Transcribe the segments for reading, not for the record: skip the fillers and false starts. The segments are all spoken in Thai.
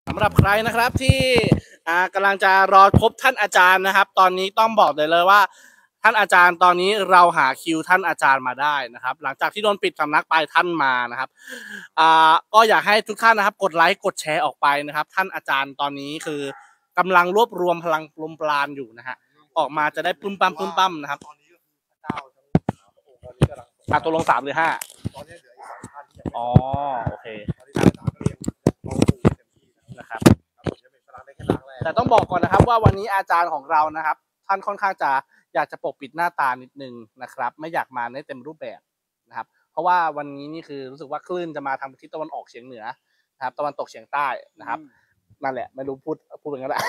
สำหรับใครนะครับที่กำลังจะรอพบท่านอาจารย์นะครับตอนนี้ต้องบอกเลยว่าท่านอาจารย์ตอนนี้เราหาคิวท่านอาจารย์มาได้นะครับหลังจากที่โดนปิดสำนักไปท่านมานะครับก็อยากให้ทุกท่านนะครับกดไลค์กดแชร์ออกไปนะครับท่านอาจารย์ตอนนี้คือกำลังรวบรวมพลังลมปราณอยู่นะฮะออกมาจะได้ปุ้มปั้มนะครับตอนนี้ก็คือพระเจ้าทั้ง3 องค์ตอนนี้กำลังตัวลง3 หรือ 5ตอนนี้เหลืออีก2 ท่านที่อ๋อโอเคนะครับแต่ต้องบอกก่อนนะครับว่าวันนี้อาจารย์ของเรานะครับท่านค่อนข้างจะอยากจะปกปิดหน้าตานิดนึงนะครับไม่อยากมาในเต็มรูปแบบนะครับเพราะว่าวันนี้นี่คือรู้สึกว่าคลื่นจะมาทางทิศตะวันออกเฉียงเหนือนะครับตะวันตกเฉียงใต้นะครับนั่นแหละไม่รู้พูดอย่างนั้นแหละ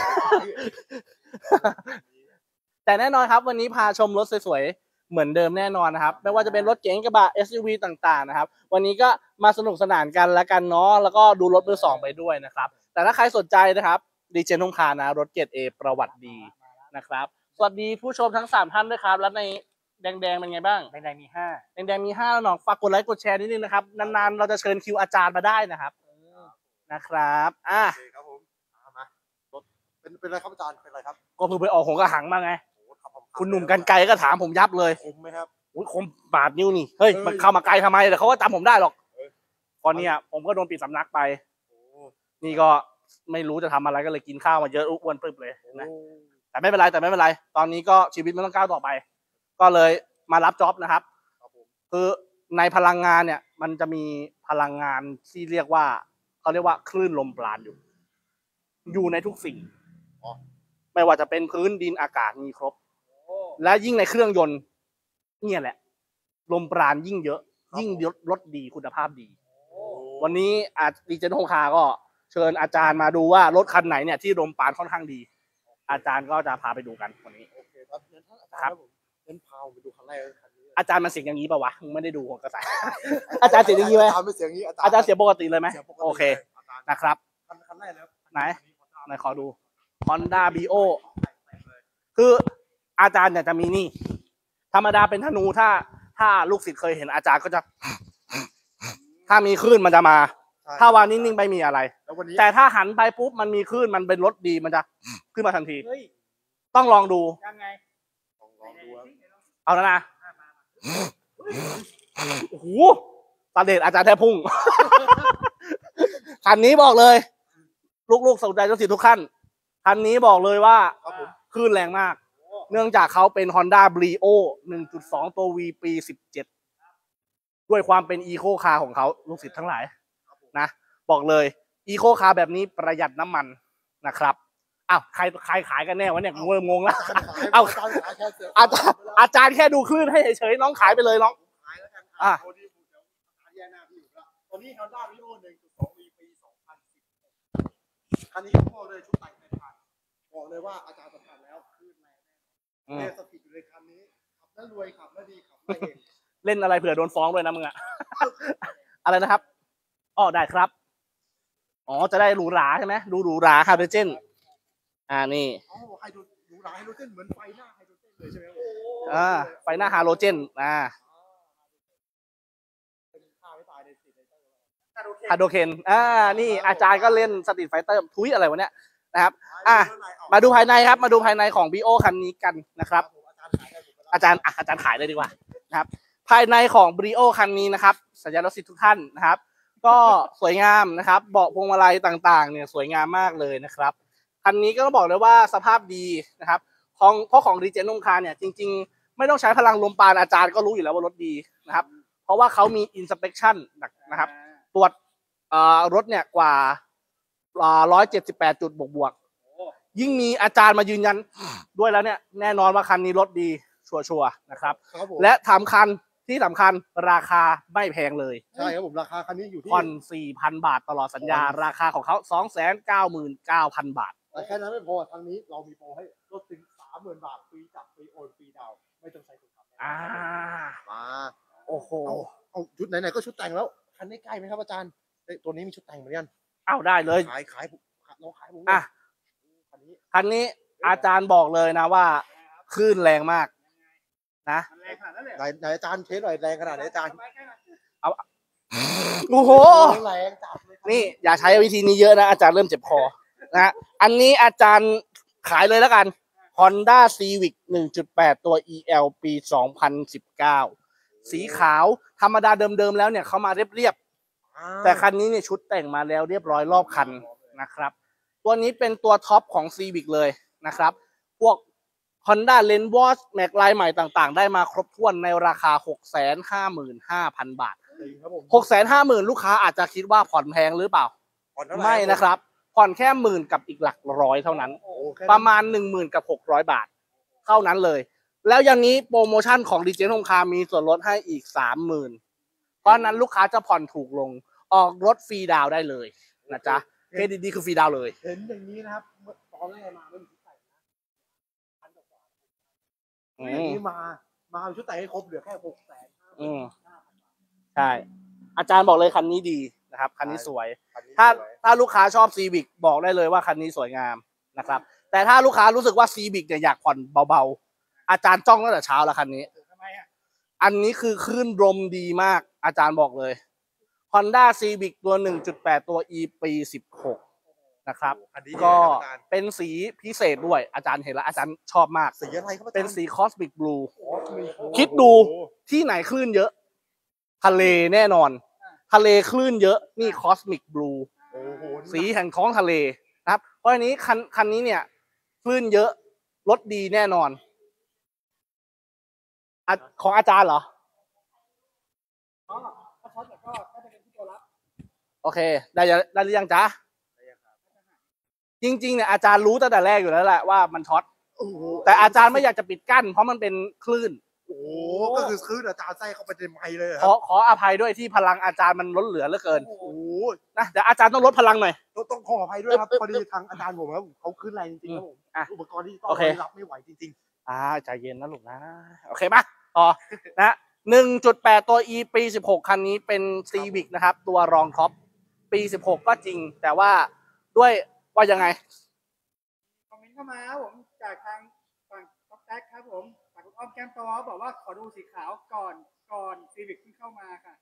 แต่แน่นอนครับวันนี้พาชมรถสวยๆเหมือนเดิมแน่นอนนะครับไม่ว่าจะเป็นรถเก๋งกระบะ SUV ต่างๆนะครับวันนี้ก็มาสนุกสนานกันแล้วกันเนาะแล้วก็ดูรถมือสองไปด้วยนะครับแต่ถ้าใครสนใจนะครับดีเจนงคานะรถเกรด A ประวัติดีนะครับสวัสดีผู้ชมทั้ง3 ท่านด้วยครับแล้วในแดงเป็นไงบ้างแดงมี5แล้วน้องฝากกดไลค์กดแชร์นิดนึงนะครับนานๆเราจะเชิญคิวอาจารย์มาได้นะครับนะครับครับผมมาเป็นอะไรครับอาจารย์เป็นอะไรครับก็เพิ่งไปออกหงกระหังมาไงคุณหนุ่มกันไกลก็ถามผมยับเลยคมไหมครับคมบาดนิ้วนี่เฮ้ยมันเข้ามาไกลทำไมแต่เขาก็จำผมได้หรอกตอนนี้ผมก็โดนปิดสำนักไปนี่ก็ไม่รู้จะทำอะไรก็เลยกินข้าวมาเยอะอ้วนปึ๊บเลยนะแต่ไม่เป็นไรตอนนี้ก็ชีวิตมันต้องก้าวต่อไปก็เลยมารับจ็อบนะครับคือในพลังงานเนี่ยมันจะมีพลังงานที่เรียกว่าเขาเรียกว่าคลื่นลมปราณอยู่ในทุกสิ่งไม่ว่าจะเป็นพื้นดินอากาศมีครบและยิ่งในเครื่องยนต์เนี่ยแหละลมปราณยิ่งเยอะยิ่งรถดีคุณภาพดีวันนี้ดีเจนงคาก็เชิญอาจารย์มาดูว่ารถคันไหนเนี่ยที่ลมปราณค่อนข้างดีอาจารย์ก็จะพาไปดูกันวันนี้โอเคครับครับผมพาไปดูคันแรกคันนี้อาจารย์มันเสียงอย่างนี้ป่าวะมึงไม่ได้ดูของกระแสอาจารย์เสียงอย่างนี้ไหมอาจารย์เสียงปกติเลยไหมโอเคนะครับคันแรกแล้วไหนขอดู Honda Brio คืออาจารย์เนี่ยจะมีนี่ธรรมดาเป็นธนูถ้าลูกศิษย์เคยเห็นอาจารย์ก็จะถ้ามีคลื่นมันจะมาถ้าวางนิ่งๆไม่มีอะไรแต่ถ้าหันไปปุ๊บมันมีคลื่นมันเป็นรถดีมันจะขึ้นมาทันทีต้องลองดูยังไงลองดูเอาแล้วนะโอ้โหตาเด็ดอาจารย์แทบพุ่งคันนี้บอกเลยลูกๆสนใจทุกขั้นคันนี้บอกเลยว่าคลื่นแรงมากเนื่องจากเขาเป็น Honda Brio 1.2 ตัว V ปี17ด้วยความเป็นอีโคคาร์ของเขาลูกศิษย์ทั้งหลายนะบอกเลยอีโคคาร์แบบนี้ประหยัดน้ำมันนะครับอ้าวใครขายกันแน่วะเนี่ยงงแล้วเอาอาจารย์แค่ดูคลื่นให้เฉยๆน้องขายไปเลยน้องขายแล้วกันตอนนี้ Honda Brio 1.2 V ปี2010คันนี้ก็เลยชุดแต่งในผ่านบอกเลยว่าอาจารย์สัมผัสแล้วคลื่นแรงแน่สถิตอยู่ในคันนี้ขับแล้วรวยขับแล้วดีขับไม่เองเล่นอะไรเผื่อโดนฟ้องด้วยนะมึงอะอะไรนะครับอ๋อได้ครับอ๋อจะได้หรูหราใช่ไหมดูหรูหราไฮโดรเจนนี่ไฮโดรหรูหราไฮโดรเจนเหมือนไฟหน้าไฮโดรเจนเลยใช่ไหมไฟหน้าไฮโดรเจนฮาโดเคนนี่อาจารย์ก็เล่นสตรีทไฟเตอร์ทุยอะไรวะเนี่ยนะครับมาดูภายในครับมาดูภายในของ Brio คันนี้กันนะครับอาจารย์ขายเลยดีกว่านะครับภายในของ Brio คันนี้นะครับสัญญาณรถสิทธิ์ทุกท่านนะครับก็สวยงามนะครับเบาะพวงมาลัยต่างๆเนี่ยสวยงามมากเลยนะครับคันนี้ก็ต้องบอกเลยว่าสภาพดีนะครับเพราะของดีเจนงคาเนี่ยจริงๆไม่ต้องใช้พลังลมปราณอาจารย์ก็รู้อยู่แล้วว่ารถดีนะครับเพราะว่าเขามี inspection นะครับตรวจรถเนี่ยกว่า178 จุดบวกยิ่งมีอาจารย์มายืนยันด้วยแล้วเนี่ยแน่นอนว่าคันนี้รถดีชัวร์นะครับและที่สำคัญราคาไม่แพงเลยใช่ครับผมราคาคันนี้อยู่ที่ผ่อน 4,000 บาทตลอดสัญญาราคาของเขา 299,000 บาทแต่แค่นั้นไม่พอทางนี้เรามีโปรให้ลดถึง 30,000 บาทฟรีจับฟรีโอนฟรีดาวไม่ต้องใช้ทุนมาโอ้โหเอาชุดไหนๆก็ชุดแต่งแล้วคันนี้ใกล้ไหมครับอาจารย์ตัวนี้มีชุดแต่งเหมือนกันเอาได้เลยขายลองขายผมคันนี้อาจารย์บอกเลยนะว่าคลื่นแรงมากนะไหนอาจารย์เทสหน่อยแรงขนาดไหนอาจารย์เอาโอ้โหแรงจับเลยครับนี่อย่าใช้วิธีนี้เยอะนะอาจารย์เริ่มเจ็บคอนะฮะอันนี้อาจารย์ขายเลยแล้วกัน Honda Civic 1.8 ตัว EL ปี 2019 สีขาวธรรมดาเดิมๆแล้วเนี่ยเขามาเรียบๆแต่คันนี้เนี่ยชุดแต่งมาแล้วเรียบร้อยรอบคันนะครับตัวนี้เป็นตัวท็อปของ Civic เลยนะครับพวก Honda Lenwood แม็กไลน์ใหม่ต่างๆได้มาครบถ้วนในราคา 655,000 บาทครับผม 650,000ลูกค้าอาจจะคิดว่าผ่อนแพงหรือเปล่าผ่อนเท่าหไม่นะครับ ผ่อนแค่หมื่นกับอีกหลักร้อยเท่านั้นโอ้แค่ประมาณ 10,000 กับ 600 บาท เท่านั้นเลย แล้วอย่างนี้โปรโมชั่นของดีเจนงคามีส่วนลดให้อีก 30,000 เพราะนั้นลูกค้าจะผ่อนถูกลง ออกรถฟรีดาวน์ได้เลยนะจ๊ะเครดิตดีคือฟรีดาวน์เลยเห็นอย่างนี้นะครับตอนแรกมาไม่มีชุดแต่งนะพันกว่าอย่างนี้มาเอาชุดแต่งให้ครบเหลือแค่650,000 อืม ใช่ อาจารย์บอกเลยคันนี้ดีนะครับ คันนี้สวย ถ้าลูกค้าชอบซีวิกบอกได้เลยว่าคันนี้สวยงามนะครับ แต่ถ้าลูกค้ารู้สึกว่าซีวิกเนี่ยอยากผ่อนเบาๆอาจารย์จ้องตั้งแต่เช้าแล้วคันนี้ทำไมอ่ะอันนี้คือคลื่นลมดีมากอาจารย์บอกเลย Honda Civic ตัว 1.8 ตัว E ปี 16 นะครับอันนี้ก็เป็นสีพิเศษด้วยอาจารย์เห็นแล้วอาจารย์ชอบมากสีอะไรครับอาจารย์เป็นสี Cosmic Blue อ๋อมีคิดดูที่ไหนคลื่นเยอะ ทะเลแน่นอน ทะเลคลื่นเยอะนี่ Cosmic Blue โอ้โหสีแห่งท้องทะเลนะครับเพราะอันนี้คันนี้เนี่ยคลื่นเยอะรถดีแน่นอนของอาจารย์เหรออ๋อถ้าช็อตแต่ก็จะเป็นที่ตัวรับโอเค ได้หรือยังจ๊ะจริงๆเนี่ยอาจารย์รู้ตั้งแต่แรกอยู่แล้วแหละว่ามันช็อตโอ้โหแต่อาจารย์ไม่อยากจะปิดกั้นเพราะมันเป็นคลื่นโอ้โหก็คือคลื่นอาจารย์ไส้เข้าไปในไมค์เลยเหรอขออภัยด้วยที่พลังอาจารย์มันล้นเหลือเหลือเกินโอ้โหนะเดี๋ยวอาจารย์ต้องลดพลังหน่อยต้องขออภัยด้วยครับพอดีทางอาจารย์ผมครับเขาคลื่นแรงจริงๆครับผมอ่ะอุปกรณ์ที่ต้องโอเครับไม่ไหวจริงใจเย็นนะลูกนะโอเคปะต่อนะ 1.8 ตัว E ปี 16 คันนี้เป็น Civic นะครับ ตัวรองท็อปปี 16 ก็จริง แต่ว่าด้วยว่ายังไงคอมเมนต์เข้ามาครับผมจากทางฝั่งท็อปแท็กครับผมจากคุณอ้อมแก้มโตเขาบอกว่าขอดูสีขาวก่อนซีวิกเพิ่งเข้ามาค่ะ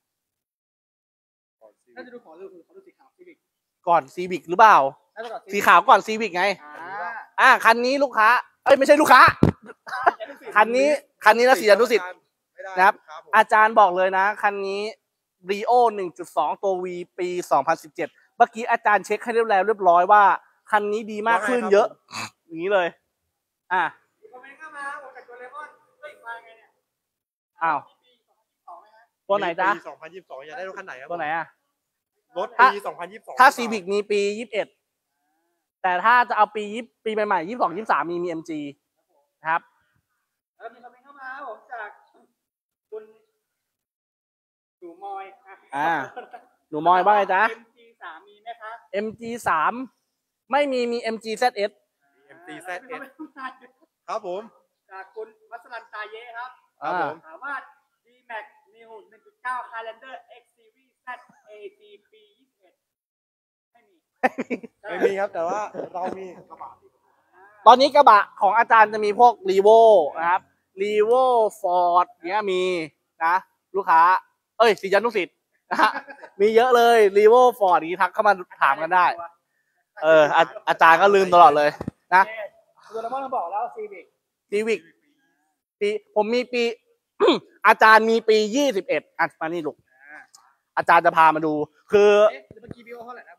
ถ้าจะดูขอดูสีขาวซีวิกก่อน Civic หรือเปล่าถ้าจะก่อนสีขาวก่อน Civic ไงอ่าคันนี้ลูกค้าไม่ใช่ลูกค้า คันนี้นะสีอนุสิทธิ์ไม่ได้นะครับผมอาจารย์บอกเลยนะ คันนี้ Rio 1.2 ตัว V ปี 2017 เมื่อกี้อาจารย์เช็คให้เรียบร้อยว่า คันนี้ดีมากขึ้นเยอะ อย่างนี้เลยคอมเมนต์เข้ามาผมจากตัวเลมอนเฮ้ยมาไงเนี่ยอ้าวปี2022ไหมฮะตัวไหนจ๊ะปี2022อยากได้รถคันไหนครับตัวไหนอะรถถ้าปี2022 ถ้า Civic มีปี 21 แต่ถ้าจะเอาปีใหม่ๆ 22 23 มี MG นะครับแล้วมีคอมเมนต์เข้ามาครับผมจากคุณดูมอยอ่ะหนูมอยว่าไงจ๊ะ MG3 มีไหมคะ MG3 ไม่มี MG ZS MT มี ZS คอมเมนต์เข้ามาครับผมจากคุณวัสรันตาเยะครับครับผมถามว่า D-Max New 1.9 Highlander X Series Z AT ปี 21 ไม่มีไม่มีครับแต่ว่าเรามีกระบะตอนนี้กระบะของอาจารย์จะมีพวก Revo นะครับ Revo Ford เนี้ยมีนะลูกค้าศิษยานุศิษย์นะฮะมีเยอะเลย Revo Ford นี้ทักเข้ามาถามกันได้ อาจารย์ก็ลืมตลอดเลยนะตัวละมอนบอกแล้ว Civic Civic ผมมีปี อาจารย์มีปี 21มานี่ลูกอาจารย์จะพามาดู คือเมื่อกี้ BO เท่าไหร่นะ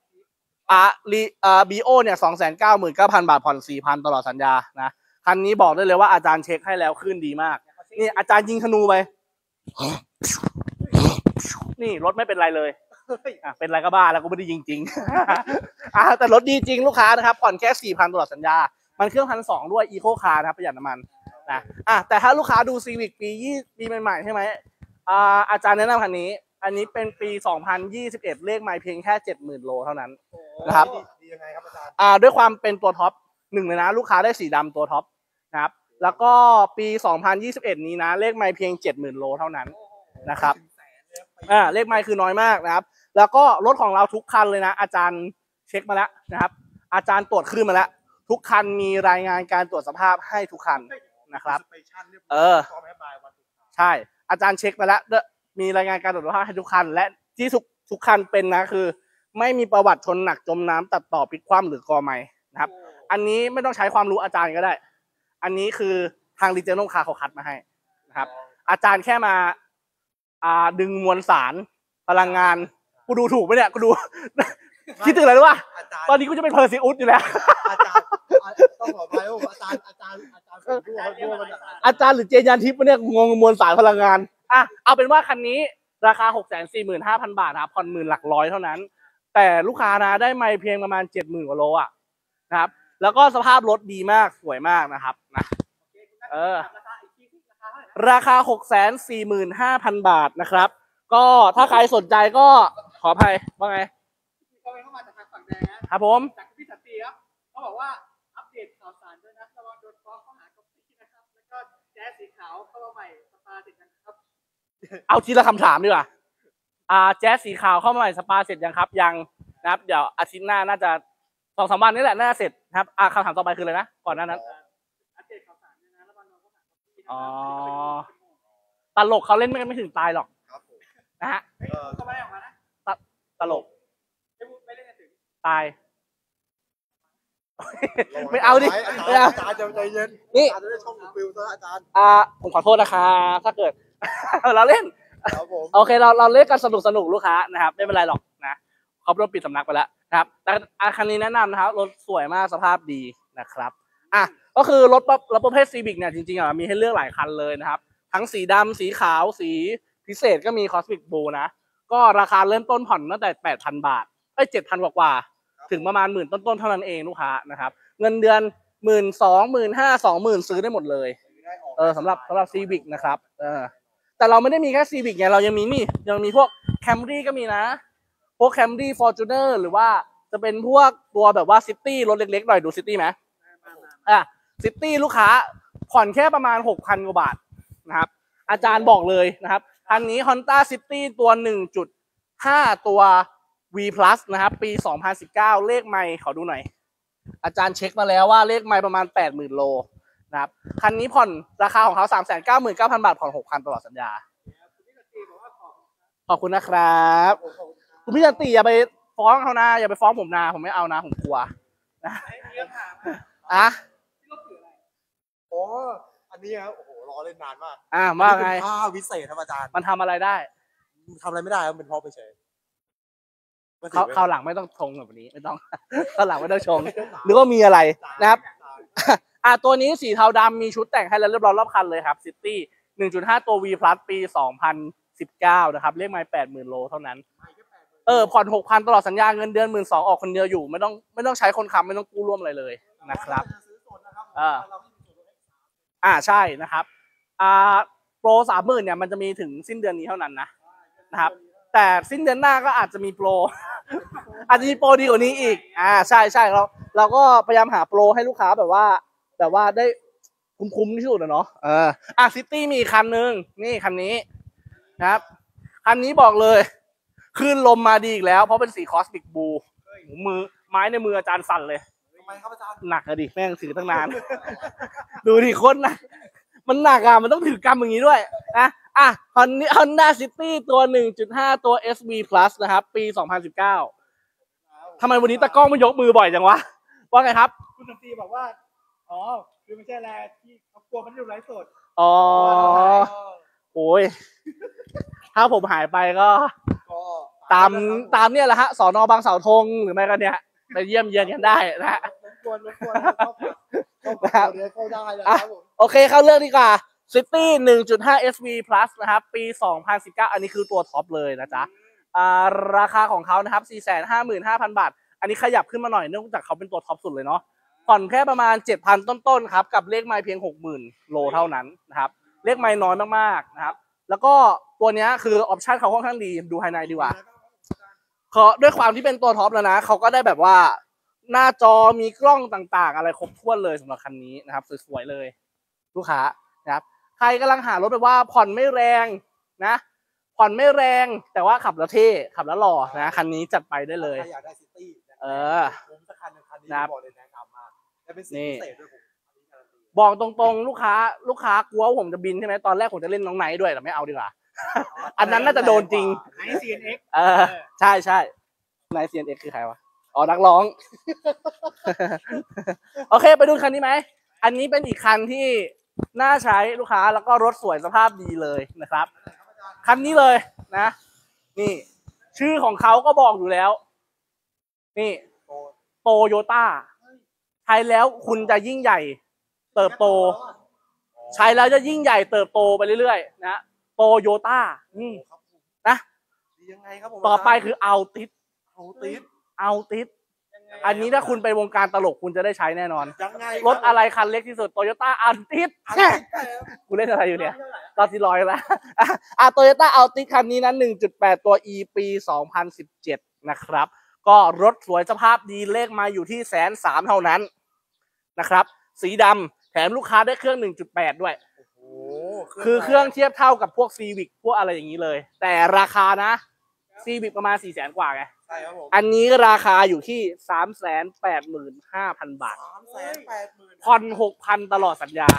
BO เนี่ย 299,000 บาทผ่อน 4,000 ตลอดสัญญานะคันนี้บอกได้เลยว่าอาจารย์เช็คให้แล้วขึ้นดีมากนี่อาจารย์ยิงธนูไปนี่รถไม่เป็นไรเลยเป็นไรก็บ้าแล้วก็ไม่ได้ยิงจริง แต่รถดีจริงลูกค้านะครับผ่อนแค่ 4,000 ตลอดสัญญามันเครื่อง1,200ด้วย Eco Car นะครับประหยัดน้ำมันนะแต่ถ้าลูกค้าดู Civic ปีใหม่ๆใช่ไหมอาจารย์แนะนำคันนี้อันนี้เป็นปี 2021 เลขไมล์เพียงแค่ 70,000 โลเท่านั้นนะครับดียังไงครับอาจารย์ด้วยความเป็นตัวท็อปหนึ่งเลยนะลูกค้าได้สีดำตัวท็อปนะครับแล้วก็ปี 2021 นี้นะเลขไมล์เพียง 70,000 โลเท่านั้นนะครับเลขไมล์คือน้อยมากนะครับแล้วก็รถของเราทุกคันเลยนะอาจารย์เช็คมาแล้วนะครับอาจารย์ตรวจคลื่นมาแล้วทุกคันมีรายงานการตรวจสภาพให้ทุกคันนะครับใช่อาจารย์เช็คมาแล้วมีรายงานการตรวจสภาพให้ทุกคันและทุกคันเป็นนะคือ ไม่มีประวัติชนหนักจมน้ำตัดต่อพลิกคว่ำหรือกอไม้นะครับ อันนี้ไม่ต้องใช้ความรู้อาจารย์ก็ได้ อันนี้คือทางรีเจนอลคาร์เขาคัดมาให้นะครับ อาจารย์แค่มาดึงมวลสารพลังงานกูดูถูกไหมเนี่ยกูดู คิดถึงอะไรรู้ป่ะอาจารย์ตอนนี้กูจะเป็นเพอร์ซิอุสอยู่แล้วอาจารย์ต้องขออภัยว่าอาจารย์ผมดูเขาดูมันอาจารย์หรือเจนยานทิพย์วะเนี่ยงงมวลสารพลังงานเอาเป็นว่าคันนี้ราคา 645,000 บาทนะครับผ่อนหมื่นหลักร้อยเท่านั้น แต่ลูกค้านะได้ไม่เพียงประมาณ 70,000 กว่าโลนะครับ แล้วก็สภาพรถดีมากสวยมากนะครับนะราคา 645,000 บาทนะครับ ก็ถ้าใครสนใจก็ขออภัยว่าไงเขาเข้ามาจากทางฝั่งแดงนะครับผมจากพี่สันติครับเขาบอกว่าอัปเดตข่าวสารด้วยนะระวังโดนฟ้องข้อหาก๊อปปี้นะครับแล้วก็แจ๊สสีขาวเข้ามาใหม่สปาติดกันครับเอาทีละคำถามดีกว่าแจ๊สสีขาวเข้ามาใหม่สปาเสร็จยังครับยังนะครับเดี๋ยวอาทิตย์หน้าน่าจะ2-3 วันนี้แหละน่าจะเสร็จนะครับคำถามต่อไปคืออะไรนะก่อนหน้านั้นอัปเดตข่าวสารด้วยนะระวังโดนข้อหาก๊อปปี้นะคอ๋รัอ ตลกเขาเล่นไม่ถึงตายหรอกครับผมนะฮะเข้ามาได้ออกมานะตลกไม่เล่นกันถึงตาย ไม่เอาดิไม่เอาอาจารย์จะใจเย็นนี่อาจารย์จะได้ชมฟิลซะอาจารย์ผมขอโทษนะครับถ้าเกิด เราเล่นครับผมโอเคเราเล่นกันสนุกลูกค้านะครับไม่เป็นไรหรอกนะเขาโดนปิดสำนักไปแล้วนะครับแต่คันนี้แนะนำนะครับรถสวยมากสภาพดีนะครับก็คือรถประเภทซีวิกเนี่ยจริงๆมีให้เลือกหลายคันเลยนะครับทั้งสีดำสีขาวสีพิเศษก็มี Cosmic Blue นะก็ราคาเริ่มต้นผ่อนตั้งแต่ 8,000 บาท7,000 กว่าถึงประมาณ10,000ต้นๆเท่านั้นเองลูกค้านะครับเงินเดือน 12,000 15,000 20,000ซื้อได้หมดเลยสำหรับซีวิกนะครับแต่เราไม่ได้มีแค่ซีวิกไงเรายังมีพวกแคมรี่ก็มีนะพวกแคมรี่ฟอร์จูเนอร์หรือว่าจะเป็นพวกตัวแบบว่าซิตี้รถเล็กๆหน่อยดูซิตี้ไหมซิตี้ลูกค้าผ่อนแค่ประมาณ 6,000 กว่าบาทนะครับอาจารย์บอกเลยนะครับอันนี้ Honda City ตัว 1.5 ตัว V Plus นะครับปี 2019 เลขไมล์ขอดูหน่อยอาจารย์เช็คมาแล้วว่าเลขไมล์ประมาณ 80,000 โลนะครับคันนี้ผ่อนราคาของเขา 399,900 บาทผ่อน 6,000 ตลอดสัญญาขอบคุณนะครับคุณพี่จันติอย่าไปฟ้องเขานะอย่าไปฟ้องผมนะผมไม่เอานะผมกลัวนะโอ้อันนี้ครับโอ้โหรอเล่นนานมากว่าไงเป็นผ้าวิเศษครับอาจารย์มันทำอะไรได้ทำอะไรไม่ได้ครับเป็นพอไปเฉยคราวหลังไม่ต้องชงแบบนี้ไม่ต้อง คราวหลังไม่ต้องชง หรือว่ามีอะไรนะครับ ตัวนี้สีเทาดำมีชุดแต่งให้แล้วเรียบร้อยรอบคันเลยครับ City 1.5 ตัว V Plus ปี 2019 นะครับเลขไมล์ 80,000 โลเท่านั้นผ่อน 6,000 ตลอดสัญญาเงินเดือน 12,000 ออกคนเดียวอยู่ไม่ต้องใช้คนค้ำไม่ต้องกู้ร่วมอะไรเลยนะครับใช่นะครับโปร 30,000 เนี่ยมันจะมีถึงสิ้นเดือนนี้เท่านั้นนะครับแต่สิ้นเดือนหน้าก็อาจจะมีโปร อาจจะมีโปรดีกว่านี้อีกใช่เราก็พยายามหาโปรให้ลูกค้าแบบว่าได้คุ้มที่สุดเนาะซิตี้มีคันนึงนี่คันนี้นะครับคันนี้บอกเลยคลื่นลมมาดีอีกแล้วเพราะเป็นสีคอสมิกบูมือไม้ในมืออาจารย์สั่นเลยทำไมครับอาจารย์หนักอะดิแม่งถือตั้งนาน ดูดิคนนะมันหนักมันต้องถือกำอย่างนี้ด้วยนะHonda City ตัว 1.5 ตัว SV Plus นะครับปี 2019ทำไมวันนี้ตากล้องไม่ยกมือบ่อยจังวะว่าไงครับคุณสันติบอกว่าคือไม่ใช่อะไรที่เขากลัวมันอยู่ไร้สดโอ้ยถ้าผมหายไปก็ตามเนี่ยแหละฮะสน.บางเสาธงหรือไม่ก็เนี่ยไปเยี่ยมเยียนกันได้นะฮะเข้าได้แล้วครับผมโอเคเข้าเรื่องดีกว่า City 1.5 SV Plus นะครับปี 2019 อันนี้คือตัวท็อปเลยนะจ๊ะราคาของเขานะครับ 455,000 บาทอันนี้ขยับขึ้นมาหน่อยเนื่องจากเขาเป็นตัวท็อปสุดเลยเนาะผ่อนแค่ประมาณ 7,000 ต้นๆครับกับเลขไมล์เพียง 60,000 โลเท่านั้นนะครับเลขไมล์น้อยมากๆนะครับแล้วก็ตัวนี้คือออปชั่นเขาค่อนข้างดีดูภายในดีกว่าด้วยความที่เป็นตัวท็อปแล้วนะเขาก็ได้แบบว่าหน้าจอมีกล้องต่างๆอะไรครบถ้วนเลยสำหรับคันนี้นะครับสวยๆเลยลูกค้านะครับใครกำลังหารถแบบว่าผ่อนไม่แรงนะผ่อนไม่แรงแต่ว่าขับแล้วเท่ขับแล้วหล่อนะคันนี้จัดไปได้เลยอยากได้ซิตี้ผมจะคันนี้บอกเลยแนะนำมากและเป็นสีพิเศษด้วยผมบอกตรงๆลูกค้ากลัวผมจะบินใช่ไหมตอนแรกผมจะเล่นน้องไนท์ด้วยแต่ไม่เอาดีกว่าอันนั้นน่าจะโดนจริงไอ CNX ใช่ใช่นาย CNX คือใครวะอ๋อนักร้อง โอเคไปดูคันนี้ไหมอันนี้เป็นอีกคันที่น่าใช้ลูกค้าแล้วก็รถสวยสภาพดีเลยนะครับคันนี้เลยนะนี่ชื่อของเขาก็บอกอยู่แล้วนี่โตโยต้าใช้แล้วคุณจะยิ่งใหญ่เติบโตใช้แล้วจะยิ่งใหญ่เติบโตไปเรื่อยๆนะโตโยต้านี่นะดียังไงครับผมต่อไปคือเอาติดเอาติดเอาติดอันนี้ถ้าคุณไปวงการตลกคุณจะได้ใช้แน่นอนยังไงรถอะไรคันเล็กที่สุดโตโยต้าอัลติสอันติดกูเล่นอะไรอยู่เนี่ยตอนที่ร้อยแล้วโตโยต้าอัลติสคันนี้นั้น 1.8 ตัว E ปี 2017 นะครับ ก็รถสวยสภาพดีเลขมาอยู่ที่130,000เท่านั้นนะครับ สีดำแถมลูกค้าได้เครื่อง 1.8 ด้วยโอ้คือเครื่องเทียบเท่ากับพวก Civic พวกอะไรอย่างนี้เลย แต่ราคานะ Civic ประมาณ 400,000 กว่าไงใช่ครับผมอันนี้ราคาอยู่ที่ 385,000 บาท 380,000 ผ่อน 6,000 ตลอดสัญญา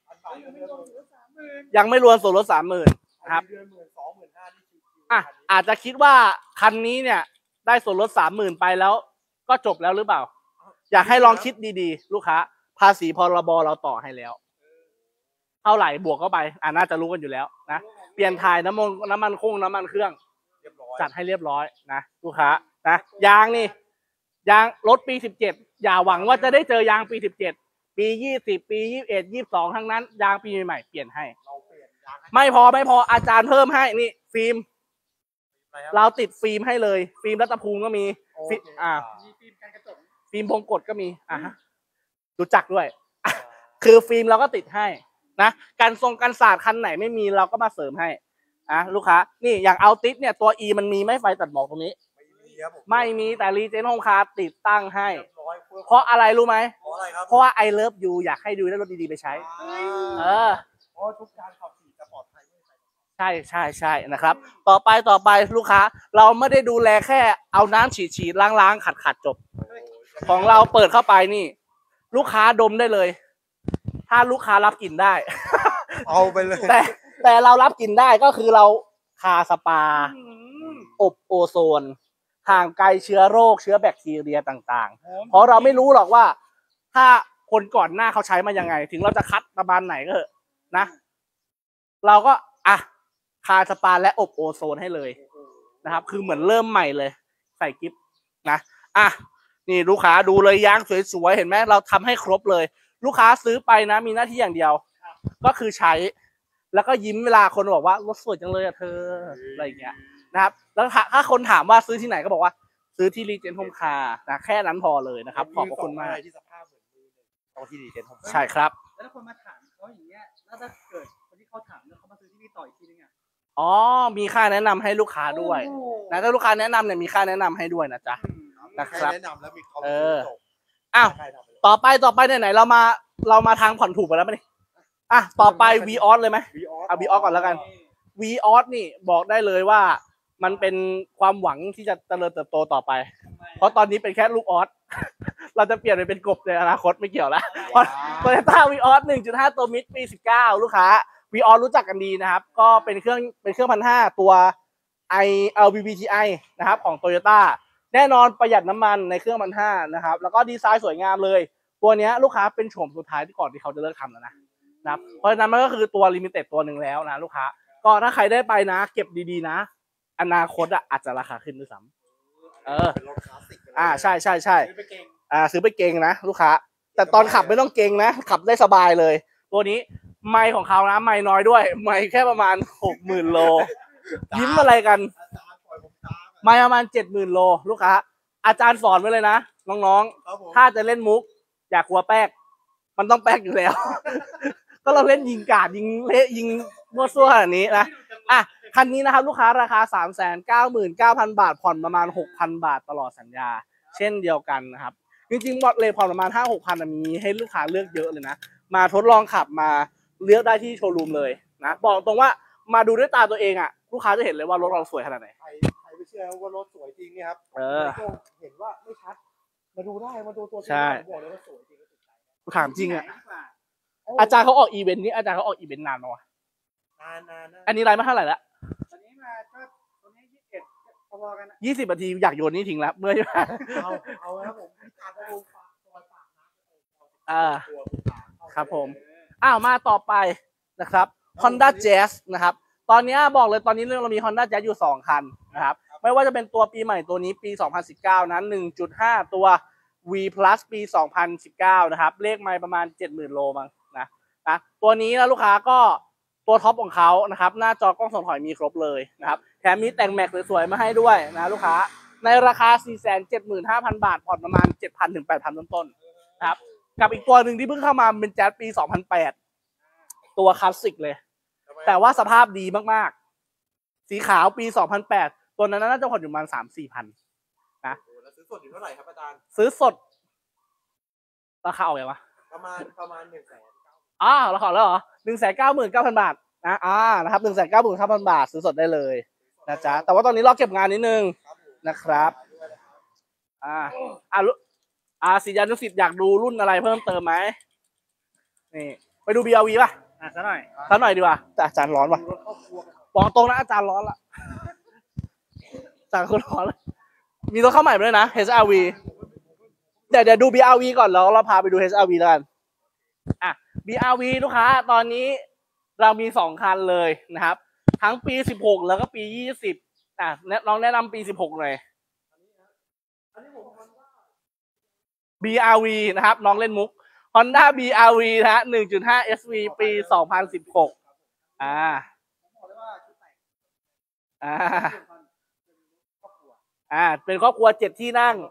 ยังไม่รวมส่วนลด 30,000 นะครับเดือน12,500นี่ชิวๆอ่ะอาจจะคิดว่าคันนี้เนี่ยได้ส่วนลด 30,000 ไปแล้วก็จบแล้วหรือเปล่า อยากให้ลองคิดดีๆ ลูกค้า ภาษีพรบเราต่อให้แล้ว เท่าไหร่บวกเข้าไปน่าจะรู้กันอยู่แล้วนะ เปลี่ยนถ่ายน้ำมันคงน้ำมันเครื่องเรียบร้อยจัดให้เรียบร้อยนะลูกค้านะยางนี่ยางรถปี 17 อย่าหวังว่าจะได้เจอยางปี 17 ปี 20 ปี 21 22 ทั้งนั้น ยางปีใหม่ๆเปลี่ยนให้เราเปลี่ยนยางให้ไม่พออาจารย์เพิ่มให้นี่ฟิล์มอะไรครับเราติดฟิล์มให้เลย ฟิล์มรัตภูมิก็มีโอเคมีฟิล์มกันกระจกฟิล์มพงกฎก็มีฮะรู้จักด้วย คือฟิล์มเราก็ติดให้นะกันศาสตร์คันไหนไม่มีเราก็มาเสริมให้ลูกค้านี่อย่างเอาติสเนี่ยตัว E มันมีไม่ไฟตัดหมอกตรงนี้ไม่มีครับผมไม่มีแต่รีเจนโฮมคาร์ติดตั้งให้เรียบร้อยเพราะอะไรรู้ไหมเพราะอะไรครับเพราะว่า I love you อยากให้ดูได้รถดีๆไปใช้ เออเพราะทุกการขับขี่จะปลอดภัยไม่ใส่ใช่นะครับ ต่อไปลูกค้า เราไม่ได้ดูแลแค่เอาน้ำฉีดล้างขัดจบ ของเราเปิดเข้าไปนี่ ลูกค้าดมได้เลย ถ้าลูกค้ารับกลิ่นได้เอาไปเลยแต่เรารับกลิ่นได้ก็คือเราคาสปา อบโอโซนห่างไกลเชื้อโรคเชื้อแบคทีเรียต่างๆ เพราะเราไม่รู้หรอกว่า ถ้าคนก่อนหน้าเขาใช้มายังไง ถึงเราจะคัดประมาณไหนก็เถอะนะ เราก็คาสปาและอบโอโซนให้เลยนะครับ คือเหมือนเริ่มใหม่เลย ใส่กิฟต์นะนี่ลูกค้าดูเลยยางสวยๆเห็นไหมเราทำให้ครบเลย ลูกค้าซื้อไปนะมีหน้าที่อย่างเดียว ก็คือใช้ แล้วก็ยิ้มเวลาคนบอกว่ารถสวยจังเลยอะเธออะไรอย่างเงี้ยนะครับ แล้วถ้าคนถามว่าซื้อที่ไหนก็บอกว่า ซื้อที่รีเจนโฮมคาร์นะแค่นั้นพอเลยนะครับขอบพระคุณมากที่สภาพเหมือนมือหนึ่งต้องที่ดีเจนผมใช่ครับแล้วถ้าคนมาถามเขาอย่างเงี้ยแล้วถ้าเกิดคนที่เขาถามแล้วเขามาซื้อที่นี่ต่ออีกทีนึงอ่ะอ๋อมีค่าแนะนำให้ลูกค้าด้วยนะถ้าลูกค้าแนะนำเนี่ยมีค่าแนะนำให้ด้วยนะจ๊ะ นะครับแนะนำแล้วมีเขาจบ อ้าว ต่อไปไหนๆเรามาทางผ่อนถูกไปแล้วไหมนี่ต่อไป Vออสเลยไหม เอา V ออสก่อนแล้วกัน V ออสนี่บอกได้เลยว่ามันเป็นความหวังที่จะเจริญเติบโตต่อไป เพราะตอนนี้เป็นแค่ลูกออส เราจะเปลี่ยนไปเป็นกบในอนาคตไม่เกี่ยวแล้วเพราะ Toyota V ออส 1.5 ตัวมิดปี 19 ลูกค้า V ออสรู้จักกันดีนะครับ ก็เป็นเครื่อง1,500 ตัว LVBTI นะครับของ Toyota แน่นอนประหยัดน้ำมันในเครื่อง1,500 นะครับ แล้วก็ดีไซน์สวยงามเลย ตัวนี้ลูกค้าเป็นโฉมสุดท้ายที่ก่อนที่เขาจะเลิกทำแล้วนะครับ เพราะฉะนั้นมันก็คือตัวลิมิเต็ดตัวหนึ่งแล้วนะลูกค้า ก็ถ้าใครได้ไปนะ เก็บดีๆนะ อนาคตอาจจะราคาขึ้นด้วยซ้ำเป็นรถคลาสสิกใช่ซื้อไปเก่งซื้อไปเก่งนะลูกค้า แต่ตอนขับไม่ต้องเก่งนะ ขับได้สบายเลย ตัวนี้ไมค์ของเขานะไมค์น้อยด้วย ไมค์แค่ประมาณ 60,000 โล ยิ้มอะไรกันอาจารย์ปล่อยผมตามไมค์ประมาณ 70,000 โล ลูกค้า อาจารย์สอนไว้เลยนะ น้องครับผมๆ ถ้าจะเล่นมุก อย่ากลัวแป๊ก มันต้องแป๊กอยู่แล้ว ก็เราเล่นยิงกาดยิงเละยิงมั่วซั่วขนาดนี้นะ คันนี้นะครับลูกค้าราคา 399,000 บาทผ่อนประมาณ 6,000 บาทตลอดสัญญา เช่นเดียวกันนะครับ จริงๆบอทเลยผ่อนประมาณ 5-6,000 มีให้ลูกค้าเลือกเยอะเลยนะ มาทดลองขับมาเลือกได้ที่โชว์รูมเลยนะบอกตรงว่ามาดูด้วยตาตัวเองลูกค้าจะเห็นเลยว่ารถเราสวยขนาดไหนใครไม่เชื่อว่ารถสวยจริงเนี่ยครับ ก็เห็นว่าไม่ชัด มาดูได้มาดูตัวจริงผมบอกเลยว่าสวยจริงก็ติดใจถามจริงอาจารย์เขาออกอีเวนต์นี้อาจารย์เขาออกอีเวนต์นานเนาะนานอันนี้ไลฟ์มาเท่าไหร่ละพอๆกันนะ 20 นาทีอยากโยนนี่ทิ้งแล้วเมื่อยมากเอาครับผมพิกัดโรงฝากซอยปากน้ำอ่าตัวภูผาเข้าไปครับผม มาต่อไปนะครับ Honda Jazz นะครับ ตอนนี้บอกเลยตอนนี้เรามี Honda Jazz อยู่ 2 คันนะครับ ไม่ว่าจะเป็นตัวปีใหม่ตัวนี้ปี 2019 นั้น 1.5 ตัว V Plus ปี 2019 นะครับ เลขไมล์ประมาณ 70,000 โลมั้งนะตัวนี้นะลูกค้าก็ตัวท็อปของเขานะครับ หน้าจอกล้องส่องถอยมีครบเลยนะครับ แถมมีแต่งแม็กสวยๆมาให้ด้วยนะลูกค้า ในราคา 475,000 บาท ผ่อนประมาณ 7,000 ถึง 8,000 ต้นๆนะครับ กับอีกตัวหนึ่งที่เพิ่งเข้ามาเป็นแจ๊สปี 2008 ตัวคลาสสิกเลย แต่ว่าสภาพดีมากๆ สีขาวปี 2008 ตัวนั้นน่าจะผ่อนอยู่ประมาณ 3-4 พันนะแล้วซื้อสดอยู่เท่าไหร่ครับอาจารย์ซื้อสด ราคาออกยังวะประมาณราคาแล้วเหรอ 199,000 บาทนะนะครับ 199,000 บาทซื้อสดได้เลยนะจ๊ะ แต่ว่าตอนนี้รอเก็บงานนิดนึงนะครับศิษยานุศิษย์อยากดูรุ่นอะไรเพิ่มเติมไหมนี่ไปดู BRV ป่ะซะหน่อยสักหน่อยดีกว่าแต่อาจารย์ร้อนว่ะบอกตรงนะอาจารย์ร้อนละอาจารย์คนร้อนเลยมีรถเข้าใหม่ด้วยนะ HRV เดี๋ยวดู BRV ก่อนแล้วเราพาไปดู HRV แล้วกันBRV ลูกค้าตอนนี้เรามี2 คันเลยนะครับ ทั้งปี 16 แล้วก็ปี 20ลองแนะนำปี 16 หน่อย BRV นะครับน้องเล่นมุก Honda BRV นะฮะ 1.5 SV ปี 2016เป็นครอบครัว7 ที่นั่ง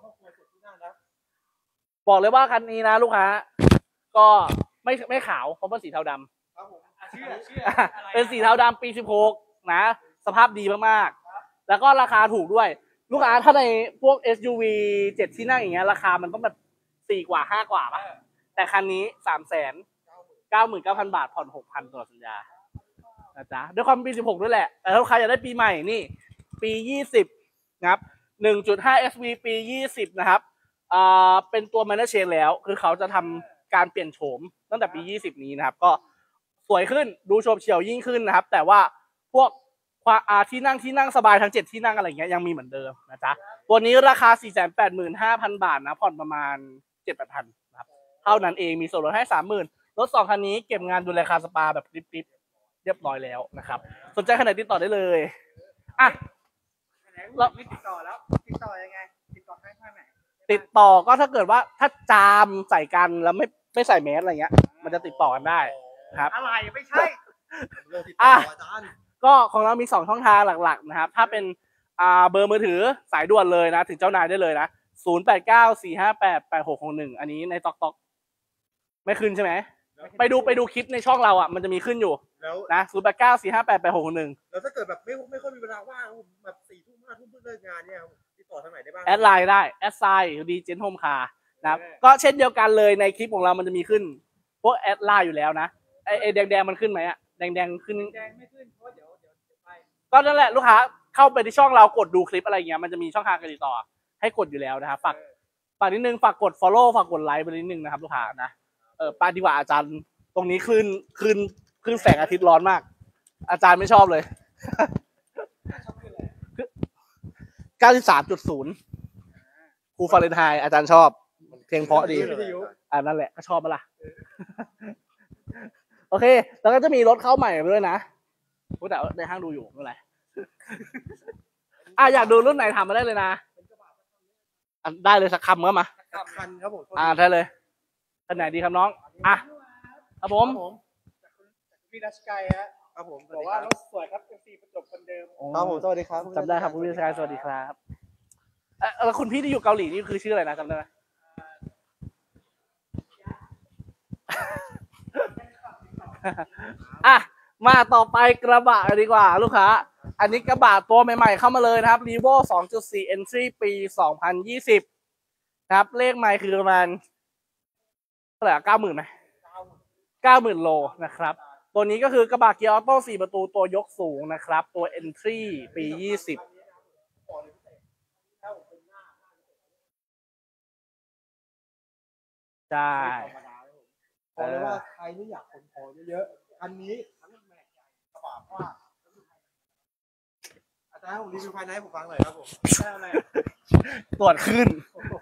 บอกเลยว่าคันนี้นะลูกค้าก็ไม่ขาวเพราะเป็นสีเทาดำชื่อเป็นสีเทาดำปี 16 นะ สภาพดีมากๆ แล้วก็ราคาถูกด้วย ลูกค้าถ้าในพวก SUV 7 ที่นั่งอย่างเงี้ยราคามันต้องแบบ4 กว่า 5 กว่าป่ะแต่คันนี้ 399,000 บาทผ่อน 6,000 ตลอดสัญญานะจ๊ะด้วยความปี 16 ด้วยแหละ แต่ถ้าลูกค้าอยากได้ปีใหม่นี่ปี 20 นะครับ 1.5 SV ปี 20 นะครับเป็นตัว Manor Chain แล้วคือเขาจะทำการเปลี่ยนโฉมตั้งแต่ปี 20 นี้นะครับก็สวยขึ้นดูโฉบเฉี่ยวยิ่งขึ้นนะครับแต่ว่าพวกที่นั่งสบายทั้ง7 ที่นั่งอะไรเงี้ยยังมีเหมือนเดิมนะจ๊ะตัวนี้ราคา 485,000 บาทนะผ่อนประมาณ 7-8,000 นะครับเท่านั้นเองมีส่วนลดให้ 30,000 รถ 2 คันนี้เก็บงานดูแลคาสปาแบบกริบๆเรียบร้อยแล้วนะครับสนใจขนาดติดต่อได้เลยเราไม่ติดต่อแล้วติดต่อยังไงติดต่อทางไหนติดต่อก็ถ้าเกิดว่าถ้าจามใส่กันแล้วไม่ใส่แมสอะไรเงี้ยมันจะติดต่อกันได้ครับอะไรไม่ใช่ก็ของเรามี2 ช่องทางหลักๆนะครับถ้าเป็นเบอร์มือถือสายด่วนเลยนะถึงเจ้านายได้เลยนะ0894588661อันนี้ในต๊อกไม่ขึ้นใช่ไหมไปดูคลิปในช่องเรามันจะมีขึ้นอยู่นะ0894588661 แล้วถ้าเกิดแบบไม่ค่อยมีเวลาว่างแบบ4 ทุ่ม 5 ทุ่มเพิ่งเลิกงานเนี่ยติดต่อทางไหนได้บ้างแอดไลน์ได้แอดไซน์ดีเจนโฮมคาร์นะครับก็เช่นเดียวกันเลยในคลิปของเรามันจะมีขึ้นพวกแอดไลน์อยู่แล้วนะไอแดงมันขึ้นไหมแดงขึ้นแดงไม่ขึ้นเพราะเดี๋ยวไปก็นั่นแหละลูกค้าเข้าไปที่ช่องเรากดดูคลิปอะไรเงี้ยมันจะมีช่องทางการติดต่อให้กดอยู่แล้วนะครับฝากนิดนึงฝากกด follow ฝากกดไลค์ไปนิดนึงนะครับลูกค้านะไปดีกว่าอาจารย์ตรงนี้ขึ้นแสงอาทิตย์ร้อนมากอาจารย์ไม่ชอบเลย 93.0 ครูฟาเรนไฮต์อาจารย์ชอบเพลงเพราะดีนั่นแหละก็ชอบมาล่ะ โอเคแล้วก็จะมีรถเข้าใหม่ด้วยนะแต่ในห้างดูอยู่เมื่อไหร่อยากดูรุ่นไหนถามมาได้เลยนะได้เลยสักคำก็มาคันครับผมได้เลยคันไหนดีครับน้องครับผมพี่รัชกายครับผมบอกว่ารถสวยครับเป็นสีประจบคนเดิมครับผมสวัสดีครับจำได้ครับคุณพี่รัชกายสวัสดีครับแล้วคุณพี่ที่อยู่เกาหลีนี่คือชื่ออะไรนะจำได้ไหมมาต่อไปกระบะดีกว่าลูกค้าอันนี้กระบะตัวใหม่ๆเข้ามาเลยนะครับ Revo 2.4 Entry ปี 2020 นะครับเลขไมล์คือประมาณเท่าไหร่ 90,000 ไหม 90,000 โลนะครับตัวนี้ก็คือกระบะเกียร์ออโต้4 ประตูตัวยกสูงนะครับตัว Entry ปี 20ใช่บอกเลยว่าใครที่อยากขนของเยอะๆอันนี้ทั้งแม็กใหญ่กระบะว่าอาจารย์ผมรีวิวภายในให้ผมฟังหน่อยครับผมได้อะไรตรวจขึ้น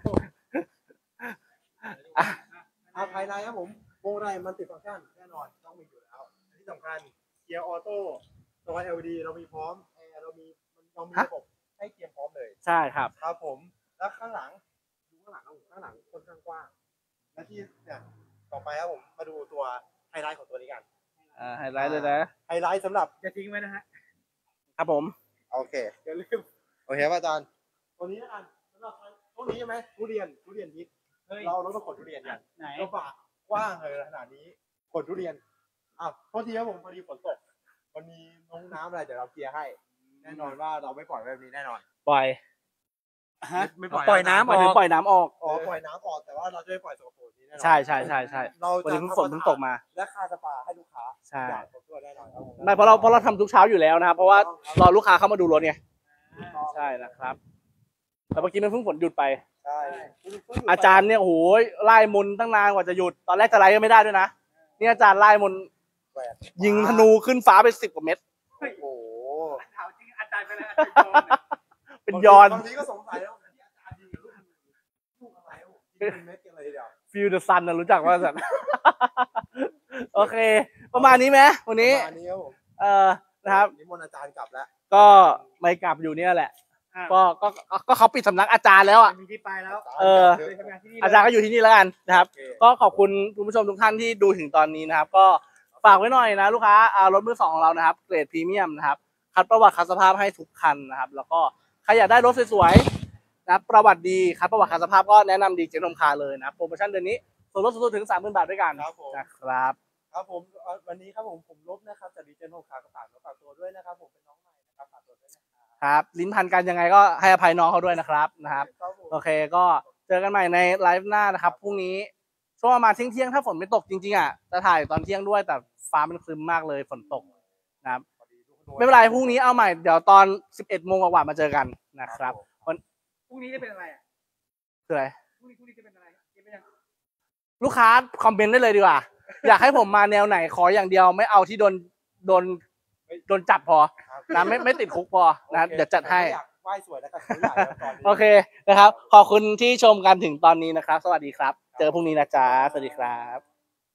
อ่ะภายในครับผมวงไรมันติดฟังก์ชันแน่นอนต้องมีอยู่แล้วที่สำคัญเกียร์ออโต้ตัว LED เรามีพร้อมแอร์เรามีระบบให้เกียร์พร้อมเลยใช่ครับครับผมแล้วข้างหลังดูข้างหลังครับผมข้างหลังค่อนข้างกว้างและที่เนี่ยต่อไปครับผมมาดูตัวไฮไลท์ของตัวนี้กันไฮไลท์เลยนะไฮไลท์สำหรับจะทิ้งไว้นะฮะครับผมโอเคอย่าลืมโอเคป่ะอาจารย์ตัวนี้นะกันสำหรับต้นนี้ใช่ไหมทุเรียนฮิตเฮ้ยเราต้องขนทุเรียนกันไหนกระบะกว้างเลยขนาดนี้ขนทุเรียนโทษทีครับผมพอดีฝนตกมันมีน้ำอะไรเดี๋ยวเราเคลียร์ให้ แน่นอนว่าเราไม่ปล่อยแบบนี้แน่นอนปล่อยไม่ปล่อยปล่อยน้ำหมายถึงปล่อยน้ำออกอ๋อปล่อยน้ำออกแต่ว่าเราจะไม่ปล่อยสกปรกนี้แน่นอนใช่ใช่ใช่ใช่เราวันจะนี้ฝนเพิ่งตกมาและค่าสปาให้ลูกค้าใช่อย่างครบถ้วนแน่นอนครับผมไม่เพราะเราทำทุกเช้าอยู่แล้วนะครับ เพราะว่ารอลูกค้าเข้ามาดูรถไงใช่นะครับแต่เมื่อกี้มันเพิ่งฝนหยุดไปใช่อาจารย์เนี่ยโอ้โหไล่มนต์ตั้งนานกว่าจะหยุด ตอนแรกจะไล่ก็ไม่ได้ด้วยนะนี่อาจารย์ไล่มนต์แหวนยิงธนูขึ้นฟ้าไป10 กว่าเม็ดโอ้โหถามจริงอาจารย์ไปแล้วอาจารย์โยนเนี่ยเป็นยอนบางทีก็สงสัยแล้วที่อาจารย์ยิงกับลูกอะไรวะยิงเป็นเม็ดกันเลยทีเดียวฟิลเดอะซันนะรู้จักว่าสัตว์ โอเค ประมาณนี้ไหมวันนี้ประมาณนี้ครับผมนะครับนิมนต์อาจารย์กลับแล้วก็ไม่กลับอยู่เนี่ยแหละอ่ะก็เขาปิดสำนักอาจารย์แล้วอ่ะมีที่ไปแล้วเออเลยทำงานที่นี่อาจารย์ก็อยู่ที่นี่แล้วกันนะครับโอเคก็ขอบคุณคุณผู้ชมทุกท่านที่ดูถึงตอนนี้นะครับ ก็ฝากไว้หน่อยนะลูกค้ารถมือสองของเรานะครับเกรดพรีเมียมนะครับคัดประวัติคัดสภาพให้ทุกคันนะครับ แล้วก็ใครอยากได้รถสวยๆนะครับประวัติดีคัดประวัติคัดสภาพก็แนะนำดีเจนมคาเลยนะโปรโมชั่นเดือนนี้ส่วนลดสูงสุดถึง 30,000 บาทด้วยกันครับผมนะครับครับผมวันนี้ครับผมลบนะครับจากดีเจนโฮคาร์ก็ฝากตัวด้วยนะครับผมเป็นน้องใหม่นะครับฝากตัวด้วยนะครับครับลิ้นพันกันยังไงก็ให้อภัยน้องเขาด้วยนะครับนะครับครับผมโอเคก็เจอกันใหม่ในไลฟ์หน้านะครับพรุ่งนี้ช่วงประมาณเที่ยงถ้าฝนไม่ตกจริงๆอ่ะจะถ่ายตอนเที่ยงด้วยแต่ฟ้ามันครึ้มมากเลยฝนตกนะครับไม่เป็นไรพรุ่งนี้เอาใหม่เดี๋ยวตอน 11 โมงกว่าๆมาเจอกันนะครับพรุ่งนี้จะเป็นอะไรอ่ะคืออะไรพรุ่งนี้จะเป็นอะไรคิดไม่ยังลูกค้าคอมเมนต์ได้เลยดีกว่า อยากให้ผมมาแนวไหนขออย่างเดียวไม่เอาที่โดนจับพอนะไม่ติดคุกพอนะเดี๋ยวจัดให้อยากไหว้สวยแล้วกันสวยใหญ่แล้วตอนนี้โอเคนะครับ ขอบคุณที่ชมกันถึงตอนนี้นะครับ สวัสดีครับ เจอพรุ่งนี้นะจ๊ะ สวัสดีครับ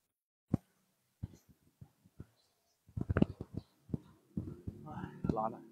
ร้อนอ่ะ